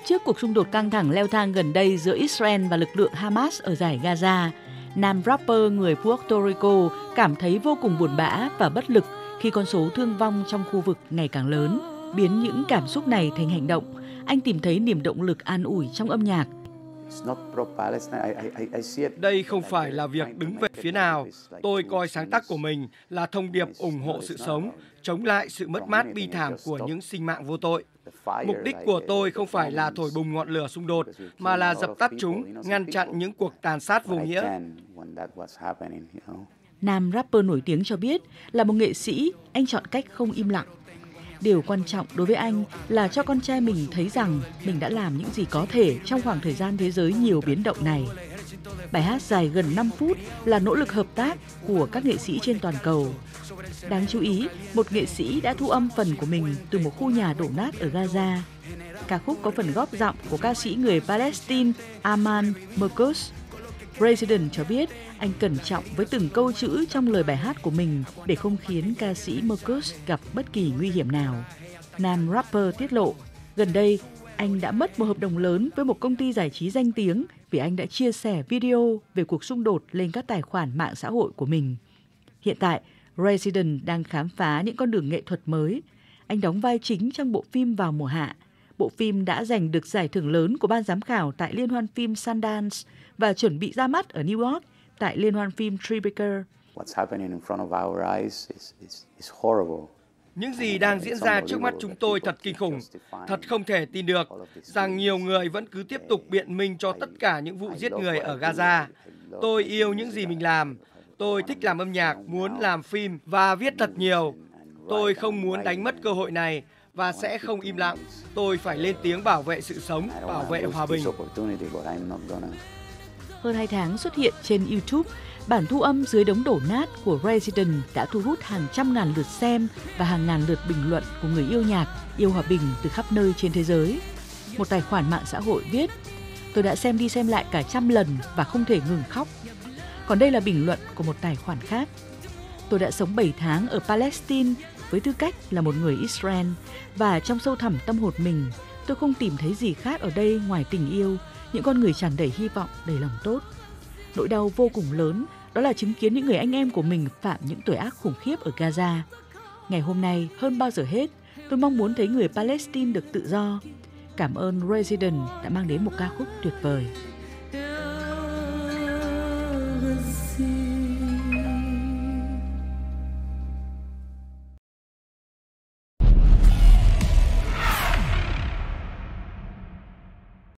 Trước cuộc xung đột căng thẳng leo thang gần đây giữa Israel và lực lượng Hamas ở dải Gaza, nam rapper người Puerto Rico cảm thấy vô cùng buồn bã và bất lực khi con số thương vong trong khu vực ngày càng lớn. Biến những cảm xúc này thành hành động, anh tìm thấy niềm động lực an ủi trong âm nhạc. Đây không phải là việc đứng về phía nào. Tôi coi sáng tác của mình là thông điệp ủng hộ sự sống, chống lại sự mất mát bi thảm của những sinh mạng vô tội. Mục đích của tôi không phải là thổi bùng ngọn lửa xung đột, mà là dập tắt chúng, ngăn chặn những cuộc tàn sát vô nghĩa. Nam rapper nổi tiếng cho biết là một nghệ sĩ, anh chọn cách không im lặng. Điều quan trọng đối với anh là cho con trai mình thấy rằng mình đã làm những gì có thể trong khoảng thời gian thế giới nhiều biến động này. Bài hát dài gần 5 phút là nỗ lực hợp tác của các nghệ sĩ trên toàn cầu. Đáng chú ý, một nghệ sĩ đã thu âm phần của mình từ một khu nhà đổ nát ở Gaza. Ca khúc có phần góp giọng của ca sĩ người Palestine Aman Merkus. Resident cho biết anh cẩn trọng với từng câu chữ trong lời bài hát của mình để không khiến ca sĩ Merkus gặp bất kỳ nguy hiểm nào. Nam rapper tiết lộ, gần đây anh đã mất một hợp đồng lớn với một công ty giải trí danh tiếng vì anh đã chia sẻ video về cuộc xung đột lên các tài khoản mạng xã hội của mình. Hiện tại, Resident đang khám phá những con đường nghệ thuật mới. Anh đóng vai chính trong bộ phim Vào mùa hạ. Bộ phim đã giành được giải thưởng lớn của ban giám khảo tại Liên hoan phim Sundance và chuẩn bị ra mắt ở New York tại Liên hoan phim Tribeca. Những gì đang diễn ra trước mắt chúng tôi thật kinh khủng. Thật không thể tin được rằng nhiều người vẫn cứ tiếp tục biện minh cho tất cả những vụ giết người ở Gaza. Tôi yêu những gì mình làm. Tôi thích làm âm nhạc, muốn làm phim và viết thật nhiều. Tôi không muốn đánh mất cơ hội này và sẽ không im lặng. Tôi phải lên tiếng bảo vệ sự sống, bảo vệ hòa bình. Hơn 2 tháng xuất hiện trên YouTube, bản thu âm Dưới đống đổ nát của Resident đã thu hút hàng trăm ngàn lượt xem và hàng ngàn lượt bình luận của người yêu nhạc, yêu hòa bình từ khắp nơi trên thế giới. Một tài khoản mạng xã hội viết, tôi đã xem đi xem lại cả 100 lần và không thể ngừng khóc. Còn đây là bình luận của một tài khoản khác. Tôi đã sống 7 tháng ở Palestine với tư cách là một người Israel và trong sâu thẳm tâm hồn mình, tôi không tìm thấy gì khác ở đây ngoài tình yêu, những con người tràn đầy hy vọng, đầy lòng tốt. Nỗi đau vô cùng lớn đó là chứng kiến những người anh em của mình phạm những tội ác khủng khiếp ở Gaza. Ngày hôm nay, hơn bao giờ hết, tôi mong muốn thấy người Palestine được tự do. Cảm ơn Resident đã mang đến một ca khúc tuyệt vời.